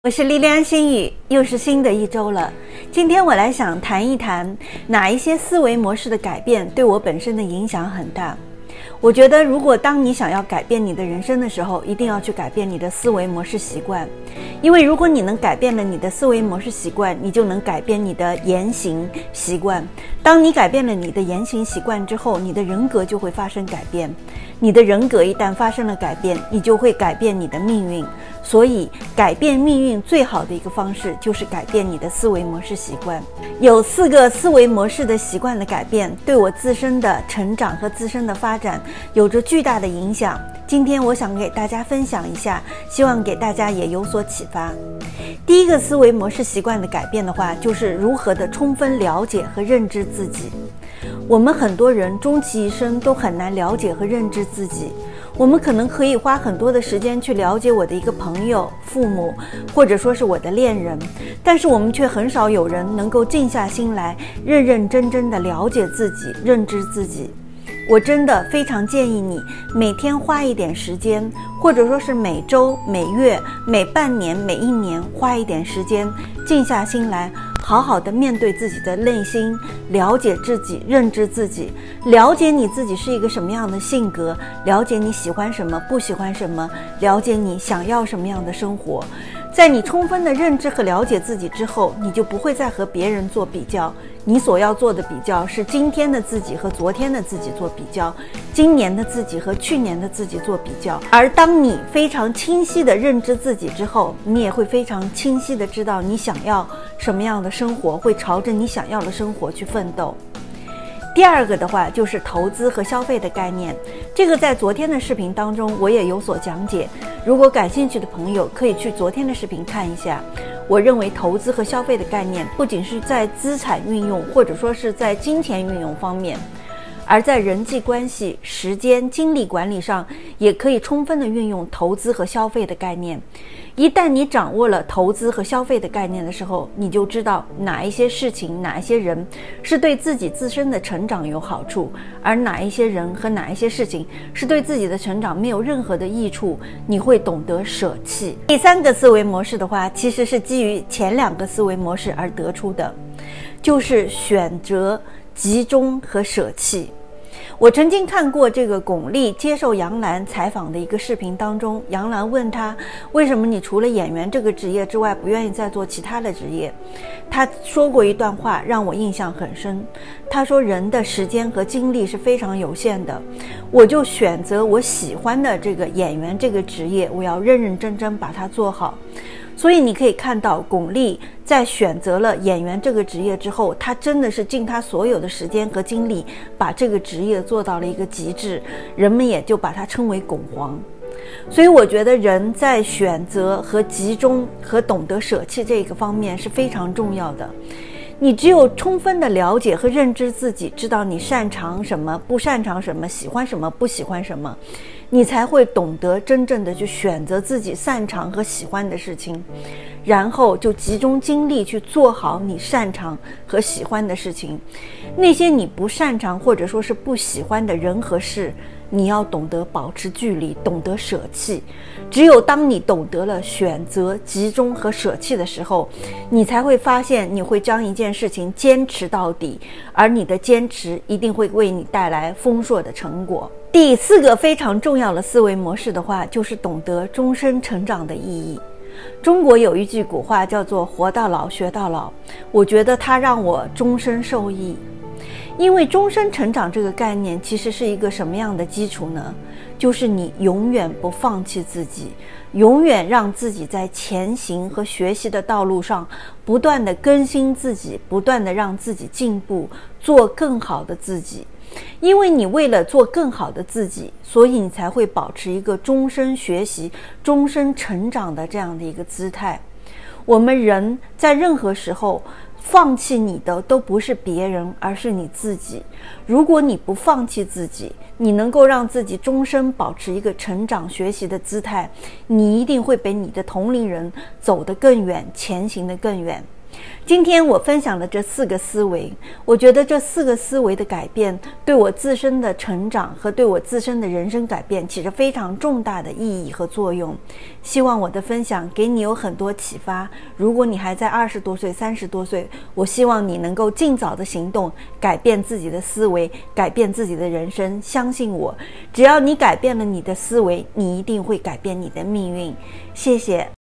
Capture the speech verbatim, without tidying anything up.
我是莉莉安心语，又是新的一周了。今天我来想谈一谈哪一些思维模式的改变对我本身的影响很大。我觉得如果当你想要改变你的人生的时候，一定要去改变你的思维模式习惯。因为如果你能改变了你的思维模式习惯，你就能改变你的言行习惯。当你改变了你的言行习惯之后，你的人格就会发生改变。你的人格一旦发生了改变，你就会改变你的命运。所以改变命运最好的一个方式就是改变你的思维模式习惯。有四个思维模式的习惯的改变对我自身的成长和自身的发展有着巨大的影响。今天我想给大家分享一下，希望给大家也有所启发。第一个思维模式习惯的改变的话，就是如何的充分了解和认知自己。我们很多人终其一生都很难了解和认知自己。我们可能可以花很多的时间去了解我的一个朋友、父母，或者说是我的恋人，但是我们却很少有人能够静下心来，认认真真的了解自己、认知自己。我真的非常建议你每天花一点时间，或者说是每周、每月、每半年、每一年花一点时间，静下心来，好好的面对自己的内心，了解自己，认知自己，了解你自己是一个什么样的性格，了解你喜欢什么，不喜欢什么，了解你想要什么样的生活。在你充分的认知和了解自己之后，你就不会再和别人做比较。你所要做的比较是今天的自己和昨天的自己做比较，今年的自己和去年的自己做比较。而当你非常清晰地认知自己之后，你也会非常清晰地知道你想要什么样的生活，会朝着你想要的生活去奋斗。第二个的话就是投资和消费的概念，这个在昨天的视频当中我也有所讲解，如果感兴趣的朋友可以去昨天的视频看一下。我认为投资和消费的概念不仅是在资产运用或者说是在金钱运用方面，而在人际关系、时间、精力管理上也可以充分的运用投资和消费的概念。一旦你掌握了投资和消费的概念的时候，你就知道哪一些事情、哪一些人是对自己自身的成长有好处，而哪一些人和哪一些事情是对自己的成长没有任何的益处，你会懂得舍弃。第三个思维模式的话，其实是基于前两个思维模式而得出的，就是选择、集中和舍弃。我曾经看过这个巩俐接受杨澜采访的一个视频当中，杨澜问他为什么你除了演员这个职业之外不愿意再做其他的职业。他说过一段话让我印象很深，他说人的时间和精力是非常有限的，我就选择我喜欢的这个演员这个职业，我要认认真真把它做好。所以你可以看到巩俐在选择了演员这个职业之后，她真的是尽她所有的时间和精力把这个职业做到了一个极致，人们也就把它称为巩皇。所以我觉得人在选择和集中和懂得舍弃这个方面是非常重要的。你只有充分的了解和认知自己，知道你擅长什么，不擅长什么，喜欢什么，不喜欢什么，你才会懂得真正的去选择自己擅长和喜欢的事情，然后就集中精力去做好你擅长和喜欢的事情。那些你不擅长或者说是不喜欢的人和事，你要懂得保持距离，懂得舍弃。只有当你懂得了选择、集中和舍弃的时候，你才会发现你会将一件事情坚持到底，而你的坚持一定会为你带来丰硕的成果。第四个非常重要的思维模式的话，就是懂得终身成长的意义。中国有一句古话叫做活到老学到老，我觉得它让我终身受益。因为终身成长这个概念其实是一个什么样的基础呢？就是你永远不放弃自己，永远让自己在前行和学习的道路上不断的更新自己，不断的让自己进步，做更好的自己。因为你为了做更好的自己，所以你才会保持一个终身学习、终身成长的这样的一个姿态。我们人在任何时候放弃你的都不是别人，而是你自己。如果你不放弃自己，你能够让自己终身保持一个成长学习的姿态，你一定会比你的同龄人走得更远，前行得更远。 今天我分享的这四个思维，我觉得这四个思维的改变对我自身的成长和对我自身的人生改变起着非常重大的意义和作用。希望我的分享给你有很多启发。如果你还在二十多岁、三十多岁，我希望你能够尽早的行动，改变自己的思维，改变自己的人生。相信我，只要你改变了你的思维，你一定会改变你的命运。谢谢。